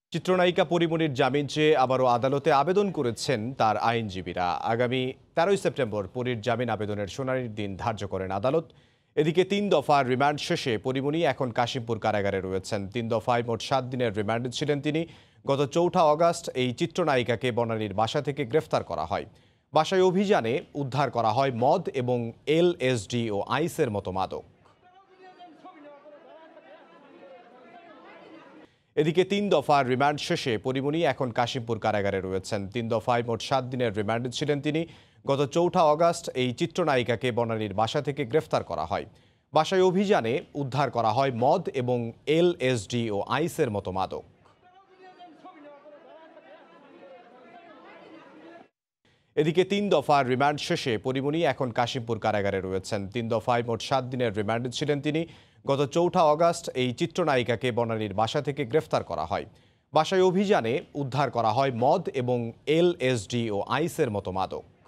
চিত্রনায়িকা পরি মনির জামিন চেয়ে আবারও আদালতে আবেদন করেছেন তার আইনজীবীরা। আগামী 13 সেপ্টেম্বর পরির জামিন আবেদনের শুনানির দিন ধার্য করেন আদালত। এদিকে 3 দফার রিমান্ড শেষে পরি মনি এখন কাশিমপুর কারাগারে রয়েছেন। 3 দফায় মোট 7 দিনের রিমান্ডে ছিলেন তিনি। গত 4 আগস্ট এই চিত্রনায়িকাকে বনানীর বাসা থেকে গ্রেফতার করা হয়। বাসায় অভিযানে উদ্ধার করা হয় মদ এবং এলএসডি ও আইসের মতো মাদক। এদিকে 3 দফার রিমান্ড শেষে পরি মনি এখন কাশিমপুর কারাগারে রয়েছেন। 3 দফায় মোট 7 দিনের রিমান্ডে ছিলেন তিনি। গত 4 আগস্ট এই চিত্রনায়িকাকে বনানীর বাসা থেকে গ্রেফতার করা হয়। বাসায় অভিযানে উদ্ধার করা হয় মদ এবং এলএসডি ও আইসের মতো মাদক। এদিকে 3 দফার রিমান্ড শেষে পরি মনি এখন কাশিমপুর কারাগারে রয়েছেন। 3 দফায় মোট 7 দিনের রিমান্ডে ছিলেন তিনি। গত 4 আগস্ট এই চিত্রনায়িকাকে বনানীর বাসা থেকে গ্রেফতার করা হয়। বাসায় অভিযানে উদ্ধার করা হয় মদ এবং এলএসডি ও আইসের মতো মাদক।